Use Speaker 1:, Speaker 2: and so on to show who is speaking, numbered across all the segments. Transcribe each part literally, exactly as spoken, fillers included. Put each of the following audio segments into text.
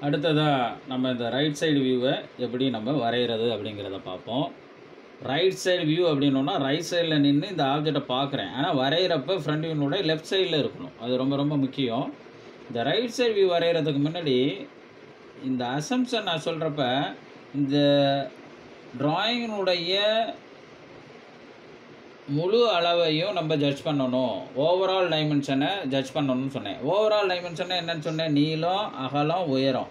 Speaker 1: அடுத்ததாக நம்ம இந்த ரைட் சைடு வியூவை எப்படி நம்ம வரைகிறது அப்படிங்கிறத பார்ப்போம். ரைட் சைடு வியூ அப்படின்னோன்னா ரைட் சைடில் நின்று இந்த ஆப்ஜெக்டை பார்க்குறேன். ஆனால் வரைகிறப்ப ஃப்ரண்ட் வியூனோட லெஃப்ட் சைடில் இருக்கணும். அது ரொம்ப ரொம்ப முக்கியம். இந்த ரைட் சைடு வியூ வரைகிறதுக்கு முன்னாடி இந்த அசம்ப்ஷன் நான் சொல்கிறப்ப இந்த ட்ராயிங்கினுடைய முழு அளவையும் நம்ம ஜட்ஜ் பண்ணணும். ஓவரால் டைமென்ஷனை ஜட்ஜ் பண்ணணும்னு சொன்னேன். ஓவரால் டைமென்ஷனை என்னன்னு சொன்னேன்? நீளம், அகலம், உயரம்.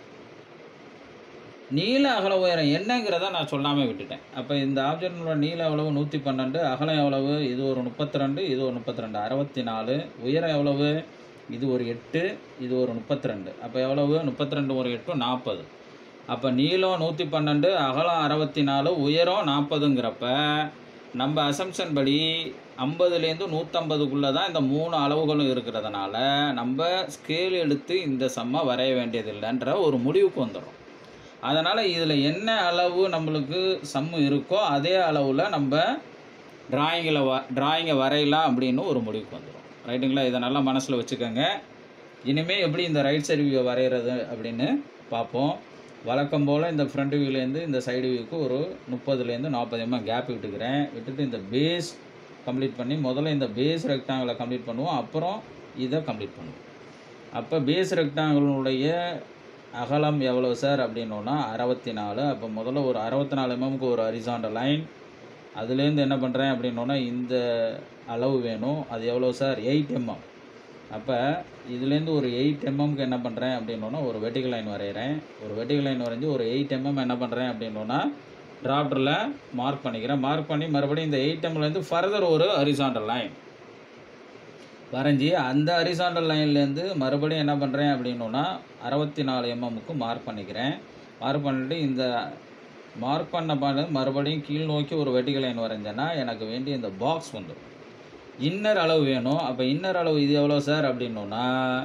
Speaker 1: நீள அகல உயரம் என்னங்கிறத நான் சொல்லாமல் விட்டுட்டேன். அப்போ இந்த ஆப்ஜெக்டினோட நீளம் எவ்வளவு? நூற்றி பன்னெண்டு. அகலம் எவ்வளவு? இது ஒரு முப்பத்தி ரெண்டு, இது ஒரு முப்பத்தி ரெண்டு, அறுபத்தி நாலு. உயரம் எவ்வளவு? இது ஒரு எட்டு, இது ஒரு முப்பத்தி ரெண்டு. அப்போ எவ்வளவு? முப்பத்தி ரெண்டு ஒரு எட்டு நாற்பது. அப்போ நீளம் நூற்றி பன்னெண்டு, அகலம் அறுபத்தி நாலு, உயரம் நாற்பதுங்கிறப்ப நம்ம அசம்ப்ஷன் படி ஐம்பதுலேருந்து நூற்றம்பதுக்குள்ளே தான் இந்த மூணு அளவுகளும் இருக்கிறதுனால நம்ம ஸ்கேல் எடுத்து இந்த சம்மை வரைய வேண்டியதில்லைன்ற ஒரு முடிவுக்கு வந்துடும். அதனால் இதில் என்ன அளவு நம்மளுக்கு சம்மு இருக்கோ அதே அளவில் நம்ம ட்ராயிங்கில் வ ட்ராயிங்கை வரையலாம் அப்படின்னு ஒரு முடிவுக்கு வந்துடும். ரைட்டுங்களா? இதை நல்லா மனசில் வச்சுக்கோங்க. இனிமேல் எப்படி இந்த ரைட் சைடு வியூவை வரைகிறது அப்படின்னு பார்ப்போம். வழக்கம் போல் இந்த ஃப்ரண்ட் வியூலேருந்து இந்த சைடு வியூக்கு ஒரு முப்பதுலேருந்து நாற்பது எம்எம் கேப் விட்டுக்கிறேன். விட்டுட்டு இந்த பேஸ் கம்ப்ளீட் பண்ணி முதல்ல இந்த பேஸ் ரெக்டாங்கிளை கம்ப்ளீட் பண்ணுவோம், அப்புறம் இதை கம்ப்ளீட் பண்ணுவோம். அப்போ பேஸ் ரெக்டாங்கிளுடைய அகலம் எவ்வளோ சார் அப்படின்னோன்னா அறுபத்தி நாலு. அப்போ முதல்ல ஒரு அறுபத்தி நாலு எம்எம்க்கு ஒரு ஹரிசாண்டல் லைன். அதுலேருந்து என்ன பண்ணுறேன் அப்படின்னோன்னா இந்த அளவு வேணும். அது எவ்வளோ சார்? Eight MM. அப்போ இதுலேருந்து ஒரு எயிட் எம்எம்க்கு என்ன பண்ணுறேன் அப்படின்னோன்னா ஒரு வெர்டிகல் லைன் வரைகிறேன். ஒரு வெர்டிகல் லைன் வரைஞ்சி ஒரு எயிட் எம்எம் என்ன பண்ணுறேன் அப்படின்னோன்னா டிராப்டரில் மார்க் பண்ணிக்கிறேன். மார்க் பண்ணி மறுபடியும் இந்த எயிட் எம்லேருந்து ஃபர்தர் ஒரு ஹரிசாண்டல் லைன் வரைஞ்சி அந்த ஹரிசாண்டல் லைன்லேருந்து மறுபடியும் என்ன பண்ணுறேன் அப்படின்னோன்னா அறுபத்தி நாலு எம்எம்முக்கு மார்க் பண்ணிக்கிறேன். மார்க் பண்ணிவிட்டு இந்த மார்க் பண்ண பண்ண மறுபடியும் கீழ் நோக்கி ஒரு வெர்டிகல் லைன் வரைஞ்சேன்னா எனக்கு வேண்டிய இந்த பாக்ஸ் வந்துடும். இன்னர் அளவு வேணும். அப்போ இன்னர் அளவு இது எவ்வளோ சார் அப்படின்னோன்னா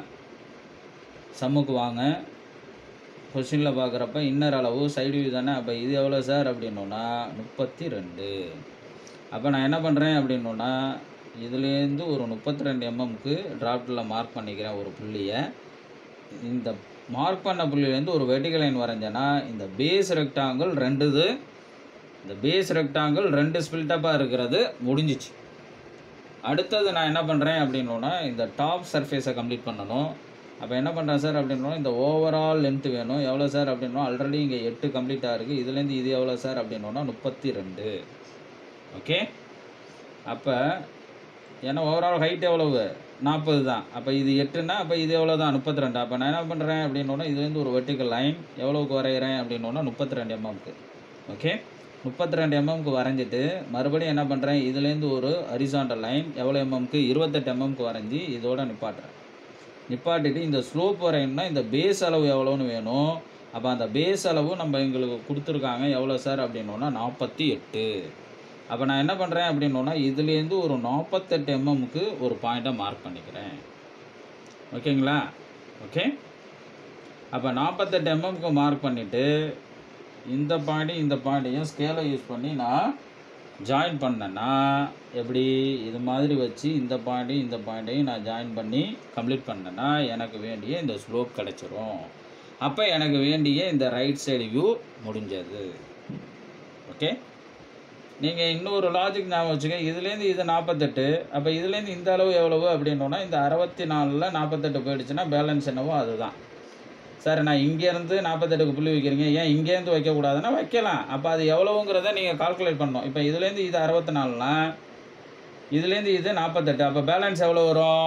Speaker 1: சம்முக்கு வாங்க. கொஸ்டினில் பார்க்குறப்ப இன்னர் அளவு சைடு வியூ தானே. அப்போ இது எவ்வளோ சார் அப்படின்னோன்னா முப்பத்தி ரெண்டு. அப்போ நான் என்ன பண்ணுறேன் அப்படின்னோன்னா இதுலேருந்து ஒரு முப்பத்தி ரெண்டு எம்எம்க்கு டிராப்டில் மார்க் பண்ணிக்கிறேன் ஒரு புள்ளியை. இந்த மார்க் பண்ண புள்ளியிலேருந்து ஒரு வெர்டிகல் லைன் வரைஞ்சேன்னா இந்த பேஸ் ரெக்டாங்கிள் ரெண்டுது இந்த பேஸ் ரெக்டாங்கிள் ரெண்டு ஸ்பில்டப்பாக இருக்கிறது முடிஞ்சிச்சு. அடுத்தது நான் என்ன பண்ணுறேன் அப்படின்னோன்னா இந்த டாப் சர்ஃபேஸை கம்ப்ளீட் பண்ணணும். அப்போ என்ன பண்ணுறேன் சார் அப்படின்னோன்னா இந்த ஓவரால் லென்த்து வேணும். எவ்வளோ சார் அப்படின்னா ஆல்ரெடி இங்கே எட்டு கம்ப்ளீட்டாக இருக்குது. இதுலேருந்து இது எவ்வளோ சார் அப்படின்னோன்னா முப்பத்தி ரெண்டு. ஓகே. அப்போ ஏன்னா ஓவரால் ஹைட் எவ்வளவு? நாற்பது தான். அப்போ இது எட்டுன்னா அப்போ இது எவ்வளோ தான்? முப்பத்தி ரெண்டு. அப்போ நான் என்ன பண்ணுறேன் அப்படின்னோன்னா இதுலேருந்து ஒரு வெர்டிகல் லைன் எவ்வளோக்கு வரைகிறேன் அப்படின்னோன்னா முப்பத்தி ரெண்டு எம்எம்க்கு. ஓகே. முப்பத்தி ரெண்டு எம்எம்க்கு வரைஞ்சிட்டு மறுபடியும் என்ன பண்ணுறேன் இதுலேருந்து ஒரு ஹரிசாண்டல் லைன் எவ்வளோ எம்எம்க்கு? இருபத்தெட்டு எம்எம்க்கு வரைஞ்சி இதோட நிப்பாட்டுறேன். நிப்பாட்டிட்டு இந்த ஸ்லோப் வரையணும்னா இந்த பேஸ் அளவு எவ்வளோன்னு வேணும். அப்போ அந்த பேஸ் அளவு நம்ம எங்களுக்கு கொடுத்துருக்காங்க. எவ்வளோ சார் அப்படின்னோன்னா நாற்பத்தி எட்டு. அப்போ நான் என்ன பண்ணுறேன் அப்படின்னோன்னா இதுலேருந்து ஒரு நாற்பத்தெட்டு எம்எம்க்கு ஒரு பாயிண்ட்டை மார்க் பண்ணிக்கிறேன். ஓகேங்களா? ஓகே. அப்போ நாற்பத்தெட்டு எம்எம்க்கு மார்க் பண்ணிவிட்டு இந்த பாயிண்ட்டையும் இந்த பாயிண்ட்டையும் ஸ்கேலை யூஸ் பண்ணி நான் ஜாயின் பண்ணேன்னா எப்படி இது மாதிரி வச்சு இந்த பாயிண்ட்டையும் இந்த பாயிண்ட்டையும் நான் ஜாயின் பண்ணி கம்ப்ளீட் பண்ணேன்னா எனக்கு வேண்டிய இந்த ஸ்லோப் கிடச்சிரும். அப்போ எனக்கு வேண்டிய இந்த ரைட் சைடு வியூ முடிஞ்சது. ஓகே. நீங்கள் இன்னொரு லாஜிக் ஞாபகம் வச்சுக்க. இதுலேருந்து இது நாற்பத்தெட்டு. அப்போ இதுலேருந்து இந்த அளவு எவ்வளவு அப்படின்னோன்னா இந்த அறுபத்தி நாலில் நாற்பத்தெட்டு போயிடுச்சுன்னா பேலன்ஸ் என்னவோ அதுதான் சார். நான் இங்கேருந்து நாற்பத்தெட்டுக்கு புள்ளி வைக்கிறீங்க, ஏன் இங்கேருந்து வைக்கக்கூடாதுன்னா வைக்கலாம். அப்போ அது எவ்வளவுங்கிறத நீங்கள் கால்குலேட் பண்ணணும். இப்போ இதுலேருந்து இது அறுபத்தி நாலுனா இதுலேருந்து இது நாற்பத்தெட்டு. அப்போ பேலன்ஸ் எவ்வளோ வரும்?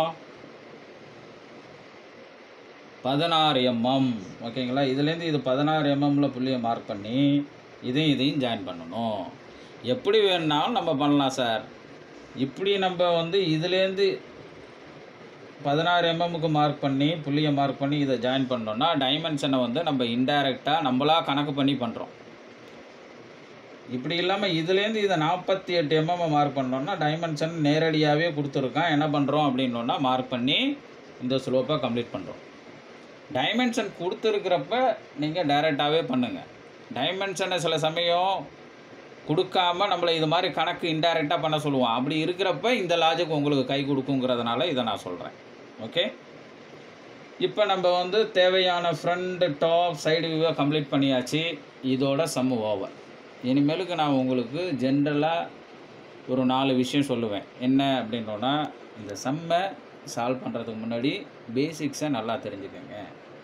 Speaker 1: பதினாறு எம்எம். ஓகேங்களா? இதுலேருந்து இது பதினாறு எம்எம்மில் புள்ளியை மார்க் பண்ணி இதையும் இதையும் ஜாயின் பண்ணணும். எப்படி வேணுனாலும் நம்ம பண்ணலாம் சார். இப்படி நம்ம வந்து இதுலேருந்து பதினாறு எம்எம்முக்கு மார்க் பண்ணி புள்ளியை மார்க் பண்ணி இதை ஜாயின் பண்ணோன்னா டைமென்ஷனை வந்து நம்ம இன்டைரக்டாக நம்மளாக கணக்கு பண்ணி பண்ணுறோம். இப்படி இல்லாமல் இதுலேருந்து இதை நாற்பத்தி எட்டு எம்எம்மை மார்க் பண்ணோன்னா டைமென்ஷன் நேரடியாகவே கொடுத்துருக்கான். என்ன பண்ணுறோம் அப்படின்னோன்னா மார்க் பண்ணி இந்த ஸ்லோப்பை கம்ப்ளீட் பண்ணுறோம். டைமென்ஷன் கொடுத்துருக்கிறப்ப நீங்கள் டைரெக்டாகவே பண்ணுங்கள். டைமென்ஷனை சில சமயம் கொடுக்காமல் நம்மளை இது மாதிரி கணக்கு இன்டைரக்டாக பண்ண சொல்லுவோம். அப்படி இருக்கிறப்ப இந்த லாஜிக் உங்களுக்கு கை கொடுக்குங்கிறதுனால இதை நான் சொல்கிறேன். ஓகே. இப்போ நம்ம வந்து தேவையான ஃப்ரண்ட் டாப் சைடு வியூவை கம்ப்ளீட் பண்ணியாச்சு. இதோட சம் ஓவர். இனிமேலுக்கு நான் உங்களுக்கு ஜென்ரலாக ஒரு நாலு விஷயம் சொல்லுவேன். என்ன அப்படின்னோன்னா, இந்த சம்மை சால்வ் பண்ணுறதுக்கு முன்னாடி பேசிக்ஸை நல்லா தெரிஞ்சுக்கோங்க.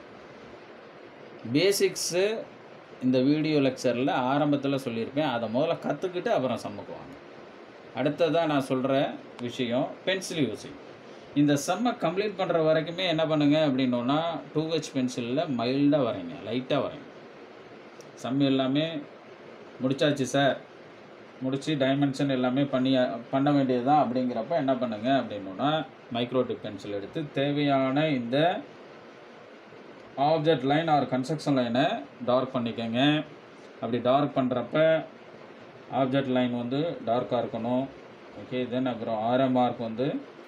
Speaker 1: பேசிக்ஸு இந்த வீடியோ லெக்சரில் ஆரம்பத்தில் சொல்லியிருப்பேன். அதை முதல்ல கற்றுக்கிட்டு அப்புறம் சம்முக்கு வாங்க. அடுத்ததாக நான் சொல்கிற விஷயம் பென்சில் யூஸிங். இந்த சம்மை கம்ப்ளீட் பண்ணுற வரைக்குமே என்ன பண்ணுங்க அப்படின்னோன்னா, டூ ஹெச் பென்சிலில் மைல்டாக வரைங்க, லைட்டாக வரைங்க. சம் எல்லாமே முடிச்சாச்சு சார், முடித்து டைமென்ஷன் எல்லாமே பண்ணி பண்ண வேண்டியது தான் அப்படிங்கிறப்ப என்ன பண்ணுங்க அப்படின்னோன்னா, மைக்ரோடிப் பென்சில் எடுத்து தேவையான இந்த ஆப்ஜெக்ட் லைன் ஆர் கன்ஸ்ட்ரக்ஷன் லைனை டார்க் பண்ணிக்கோங்க. அப்படி டார்க் பண்ணுறப்ப ஆப்ஜெக்ட் லைன் வந்து டார்க்காக இருக்கணும். ஓகே, தென் அப்புறம் ஆரம் மார்க் வந்து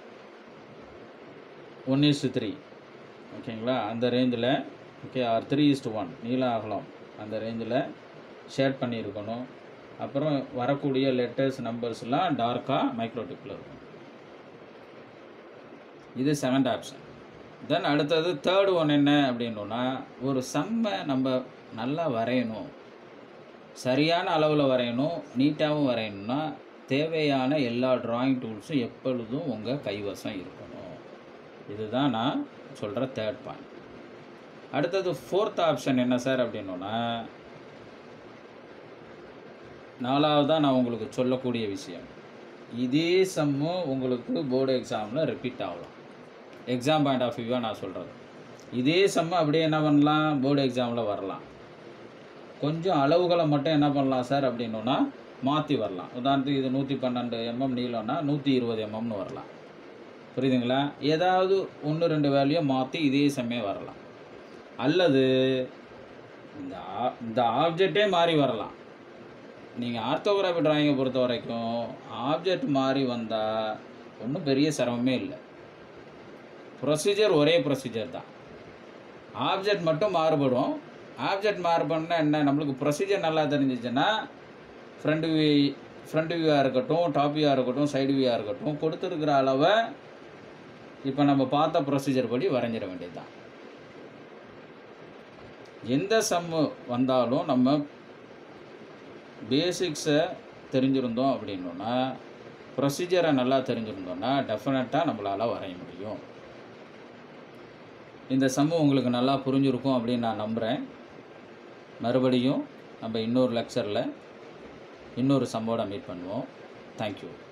Speaker 1: ஒன் இஸ்டு த்ரீ, ஓகேங்களா, அந்த ரேஞ்சில். Okay, R three is to one நீளம் அகலம் அந்த ரேஞ்சில் ஷேட் பண்ணியிருக்கணும். அப்புறம் வரக்கூடிய லெட்டர்ஸ் நம்பர்ஸ்லாம் டார்க்காக மைக்ரோடிப்பில் இருக்கும். இது செகண்ட் ஆப்ஷன். தென் அடுத்தது தேர்டு ஒன் என்ன அப்படின்னோன்னா, ஒரு சம்மை நம்ம நல்லா வரையணும், சரியான அளவில் வரையணும், நீட்டாகவும் வரையணும்னா தேவையான எல்லா ட்ராயிங் டூல்ஸும் எப்பொழுதும் உங்கள் கைவசம் இருக்கணும். இதுதான் நான் சொல்கிற தேர்ட் பாயிண்ட். அடுத்தது ஃபோர்த் ஆப்ஷன் என்ன சார் அப்படின்னோன்னா, நாலாவதாக நான் உங்களுக்கு சொல்லக்கூடிய விஷயம், இதே சம்மு உங்களுக்கு போர்டு எக்ஸாமில் ரிப்பீட் ஆகலாம். எக்ஸாம் பாயிண்ட் ஆஃப் வியூவாக நான் சொல்கிறது, இதே சம்மு அப்படியே என்ன பண்ணலாம், போர்டு எக்ஸாமில் வரலாம். கொஞ்சம் அளவுகளை மட்டும் என்ன பண்ணலாம் சார் அப்படின்னோன்னா மாற்றி வரலாம். உதாரணத்துக்கு இது நூற்றி பன்னெண்டு எம்எம் நீளம்னா நூற்றி இருபது எம்எம்னு வரலாம். புரியுதுங்களா? ஏதாவது ஒன்று ரெண்டு வேல்யூ மாற்றி இதே சமயம் வரலாம். அல்லது இந்த இந்த ஆப்ஜெக்டே மாறி வரலாம். நீங்கள் ஆர்த்தோகிராஃபி டிராயிங்கை பொறுத்த வரைக்கும் ஆப்ஜெக்ட் மாறி வந்தால் ஒன்றும் பெரிய சிரமமே இல்லை. ப்ரொசீஜர் ஒரே ப்ரொசீஜர் தான். ஆப்ஜெக்ட் மட்டும் மாறுபடும். ஆப்ஜெக்ட் மாறுபடுனா என்ன, நம்மளுக்கு ப்ரொசீஜர் நல்லா தெரிஞ்சிச்சுன்னா ஃப்ரண்ட் வியூ ஃப்ரண்ட் வியூவாக இருக்கட்டும், டாப் வியூவாக இருக்கட்டும், சைடு வியூவாக இருக்கட்டும், கொடுத்துருக்கிற அளவை இப்போ நம்ம பார்த்த ப்ரொசீஜர் படி வரைஞ்சிட வேண்டியது தான். எந்த சம்மு வந்தாலும் நம்ம பேசிக்ஸை தெரிஞ்சிருந்தோம் அப்படின்னோன்னா, ப்ரொசீஜரை நல்லா தெரிஞ்சிருந்தோன்னா டெஃபினட்டாக நம்மளால் வரைய முடியும். இந்த சம்மு உங்களுக்கு நல்லா புரிஞ்சிருக்கும் அப்படின்னு நான் நம்புகிறேன். மறுபடியும் நம்ம இன்னொரு லெக்சரில் இன்னொரு சம்மோட மீட் பண்ணுவோம். தேங்க்யூ.